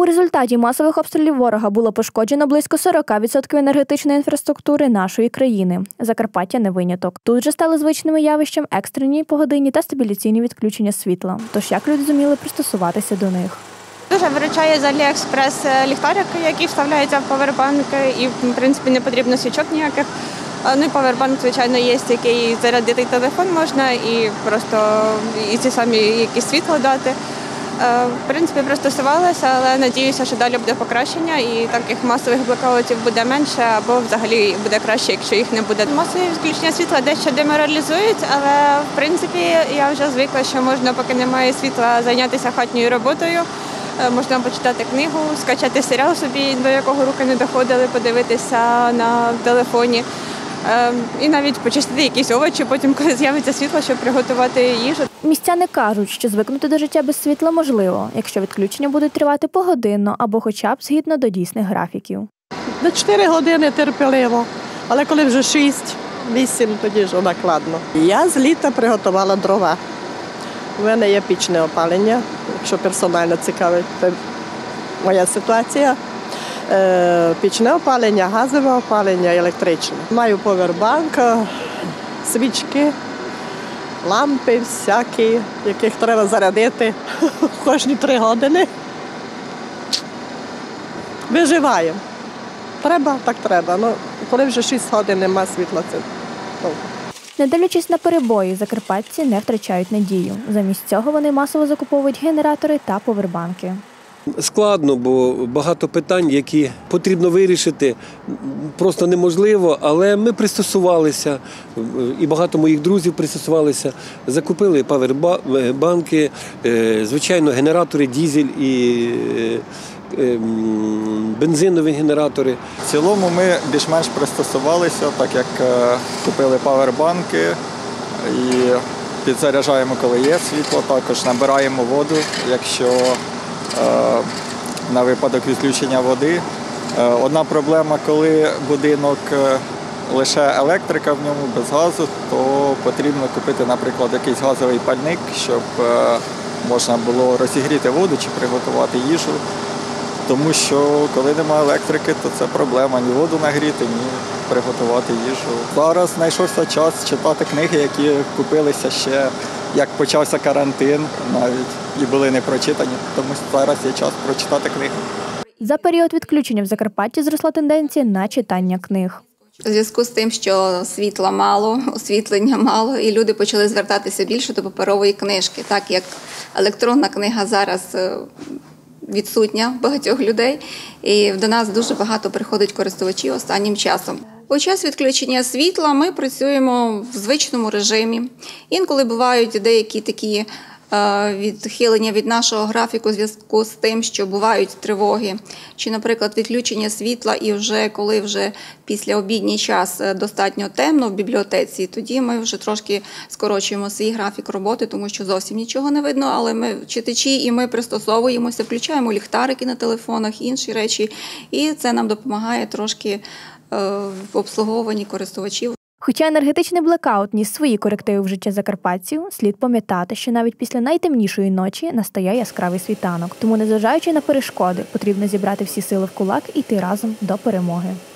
У результаті масових обстрілів ворога було пошкоджено близько 40% енергетичної інфраструктури нашої країни. Закарпаття не виняток. Тут же стали звичним явищем екстрені, погодинні та стабіляційні відключення світла. Тож як люди зуміли пристосуватися до них? Дуже виручає з Аліекспрес ліхтарик, який вставляється в павербанки, і, в принципі, не потрібно свічок ніяких. Ну і павербанк, звичайно, є, який зарядити телефон можна, і просто і ці самі якісь світло дати. В принципі, пристосувалася, але надіюся, що далі буде покращення і таких масових блекаутів буде менше або взагалі буде краще, якщо їх не буде. Масові відключення світла дещо деморалізують, але в принципі я вже звикла, що можна, поки немає світла, зайнятися хатньою роботою. Можна почитати книгу, скачати серіал собі, до якого руки не доходили, подивитися на телефоні. І навіть почистити якісь овочі, потім, коли з'явиться світло, щоб приготувати їжу. Містяни кажуть, що звикнути до життя без світла можливо, якщо відключення будуть тривати погодинно або хоча б згідно до дійсних графіків. На 4 години терпеливо, але коли вже 6-8, тоді ж накладно. Я з літа приготувала дрова. У мене є пічне опалення, якщо персонально цікавить, це моя ситуація. Пічне опалення, газове опалення, електричне. Маю повербанк, свічки, лампи всякі, яких треба зарядити кожні 3 години. Виживаємо. Треба, так треба. Ну, коли вже 6 годин немає світла, це довго. Не дивлячись на перебої, закарпатці не втрачають надію. Замість цього вони масово закуповують генератори та повербанки. Складно, бо багато питань, які потрібно вирішити, просто неможливо, але ми пристосувалися, і багато моїх друзів пристосувалися, закупили павербанки, звичайно, генератори, дізель і бензинові генератори. В цілому ми більш-менш пристосувалися, так як купили павербанки і підзаряджаємо, коли є світло, також набираємо воду, якщо на випадок відключення води. Одна проблема, коли будинок лише електрика в ньому, без газу, то потрібно купити, наприклад, якийсь газовий пальник, щоб можна було розігріти воду чи приготувати їжу. Тому що коли немає електрики, то це проблема ні воду нагріти, ні приготувати їжу. Зараз знайшовся час читати книги, які купилися ще, як почався карантин навіть, і були не прочитані. Тому зараз є час прочитати книги. За період відключення в Закарпатті зросла тенденція на читання книг. У зв'язку з тим, що світла мало, освітлення мало, і люди почали звертатися більше до паперової книжки, так як електронна книга зараз відсутня в багатьох людей, і до нас дуже багато приходить користувачів останнім часом. У час відключення світла ми працюємо в звичному режимі. Інколи бувають деякі такі відхилення від нашого графіку у зв'язку з тим, що бувають тривоги, чи, наприклад, відключення світла, і вже коли вже після обідній час достатньо темно в бібліотеці, тоді ми вже трошки скорочуємо свій графік роботи, тому що зовсім нічого не видно, але ми читачі, і ми пристосовуємося, включаємо ліхтарики на телефонах, інші речі, і це нам допомагає трошки в обслуговуванні користувачів. Хоча енергетичний блекаут ніс свої корективи в життя закарпатців, слід пам'ятати, що навіть після найтемнішої ночі настає яскравий світанок. Тому, незважаючи на перешкоди, потрібно зібрати всі сили в кулак і йти разом до перемоги.